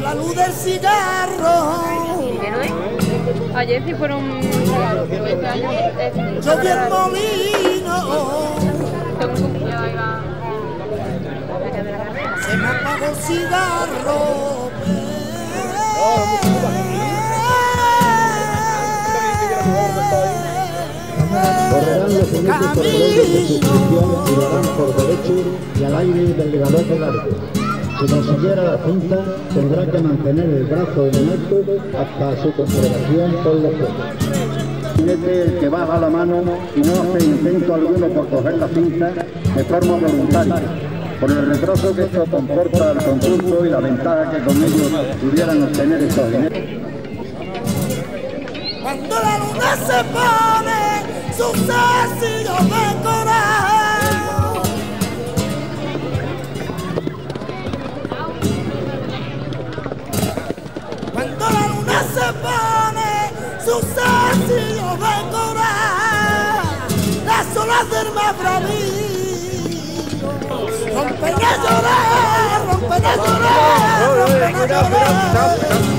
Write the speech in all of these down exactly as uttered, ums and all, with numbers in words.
la luz del cigarro. ¿Dinero, eh? Ayer sí fueron un regalo, pero este año es... Yo vi el molino. Se me apagó el cigarro. Correrán los únicos controles de suscripción y lo harán por derecho y al aire del elevador del arte. Si consiguiera la cinta, tendrá que mantener el brazo en alto hasta su comprobación por los jueces. El que baja la mano y no hace intento alguno por coger la cinta de forma voluntaria, por el retraso que esto comporta al concurso y la ventaja que con ellos pudieran obtener estos dineros. Cuando la luna se pone, sus sencillos de coraje. Cuando la luna se pone, sus sencillos de coraje. Las olas del mar bravío rompen a llorar, rompen a llorar, rompen a llorar.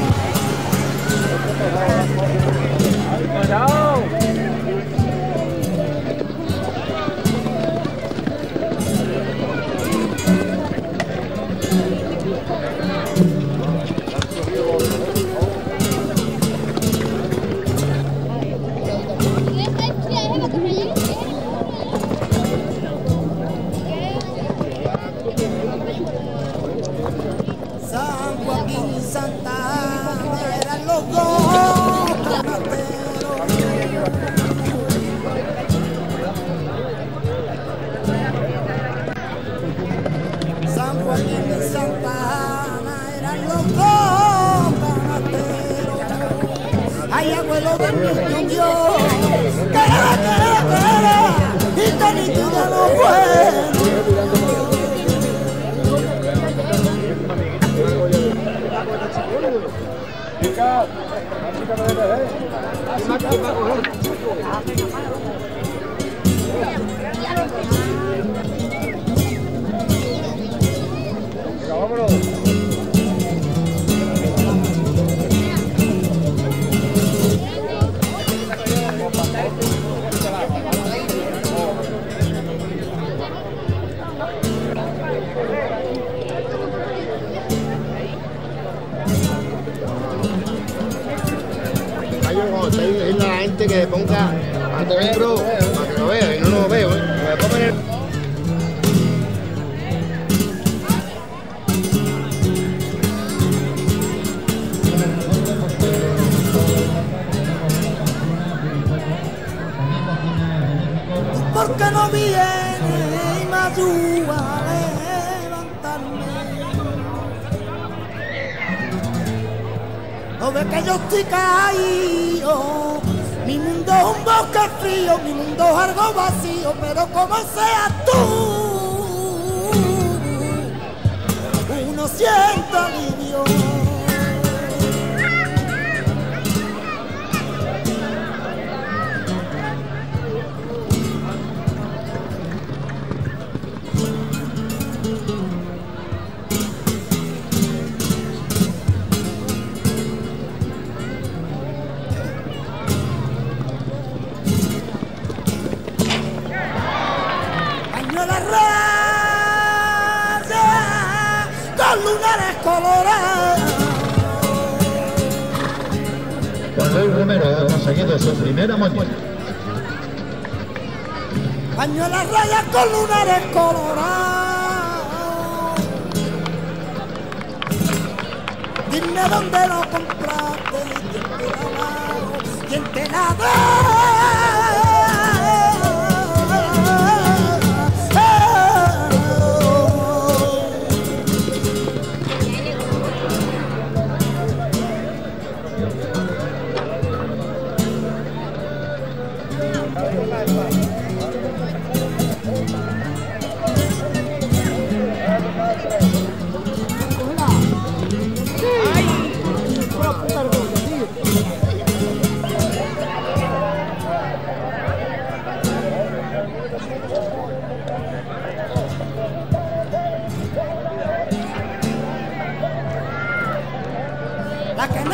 San Joaquín y Santa Ana eran los dos canasteros. San Joaquín y Santa Ana eran los dos canasteros. Ay, abuelo de mi Dios, que era, que era, que era, y tan nítida lo bueno. Es la gente que ponga al teatro para que lo vea, y no lo veo, ¿eh? Me pongo en el... ¿Por qué no viene y me ayuda a levantarme? No ve que yo estoy caído. Mi mundo es un bosque frío, mi mundo es algo vacío, pero como seas tú, uno siente alivio. Lunares colorados. Juan Luis Romero ha conseguido su primera moña. Pañuelas rayas con lunares colorados. Dime dónde lo compraste, quién te la da, quién te la da.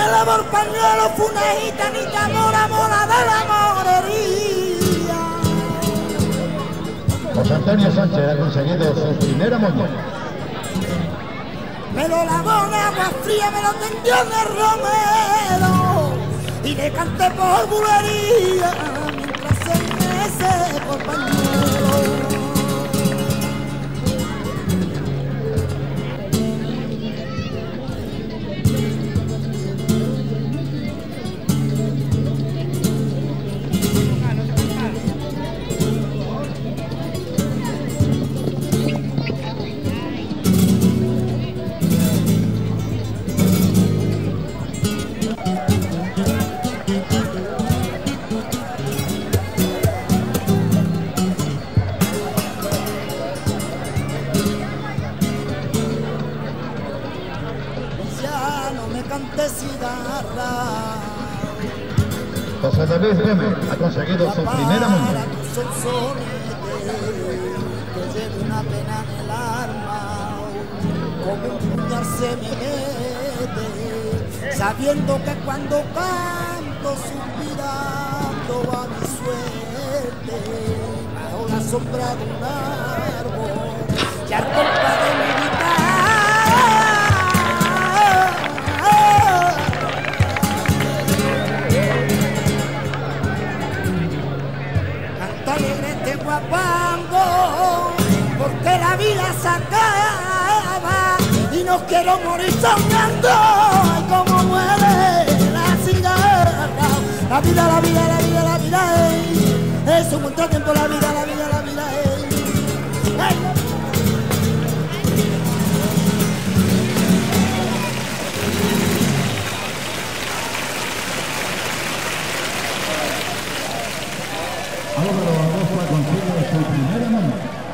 le por pañuelo fue una gitanita mora, mora de la morería. José Antonio Sánchez ha conseguido su primera moña. Me lo lavó en agua fría, me lo tendió en el romero y le canté por bulería mientras se mece por pañuelo. José David Gómez ha conseguido su primera moña. Que lleve una pena en el alma, como un puñal se me mete, sabiendo que cuando canto suspirando a mi suerte, bajo la sombra de un árbol, y al compás de mi guitarra, guapango, porque la vida se acaba y no quiero morir soñando como muere la cigarra. La vida, la vida, la vida, la vida es, es un contratiempo, la vida, la vida, la vida es. ¡Hey! Consigue su primera moña.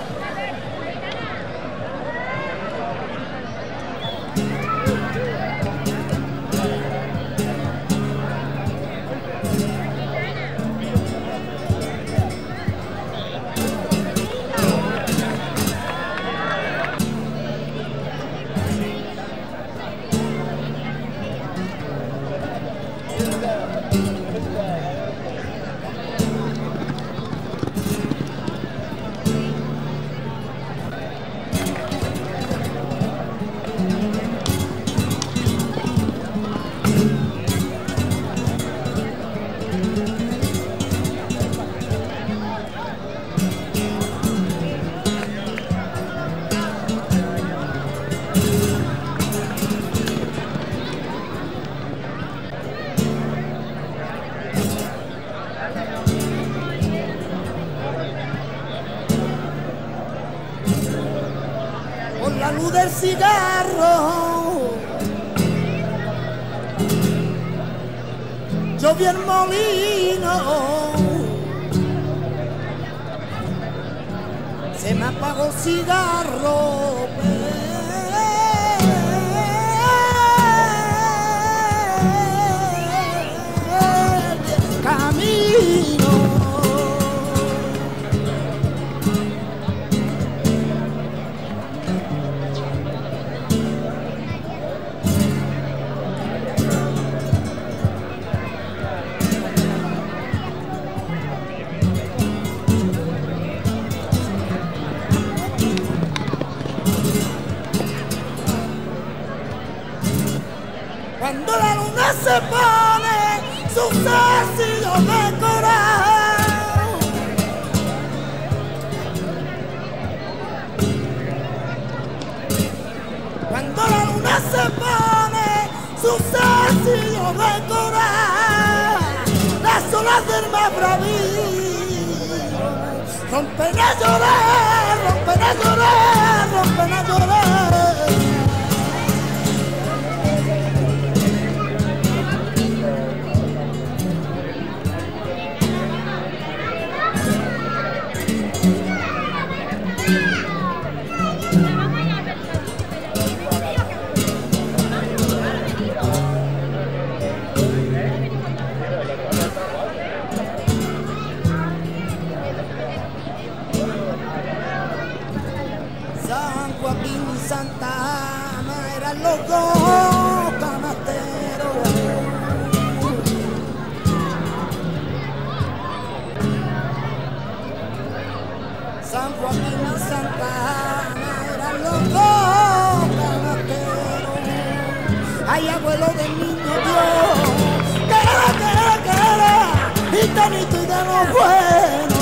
La luz del cigarro, yo vi el molino, se me apagó el cigarro, camino. Cuando la luna se pone sus sencillos de coral, cuando la luna se pone sus sencillos de coral, las olas del mar bravío rompen a llorar, rompen a llorar, rompen a llorar. Joaquín y Santa Ana eran los dos canasteros. ay abuelo del niño Dios, que era, que era, que era, gitanito y de lo bueno.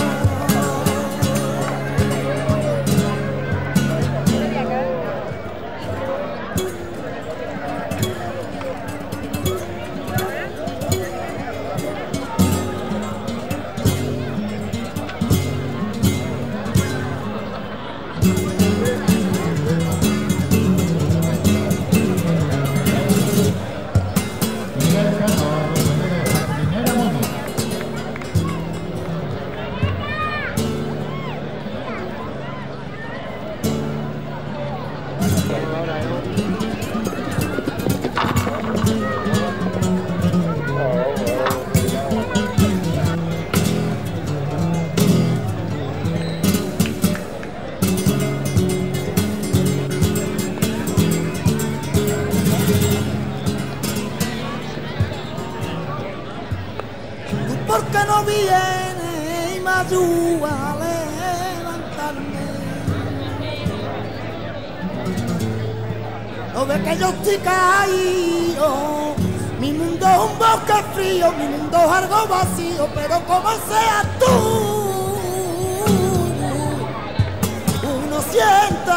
¿Por qué no viene y me ayuda a levantarme? No ve que yo estoy caído, mi mundo es un bosque frío, mi mundo es algo vacío, pero como seas tú, uno siente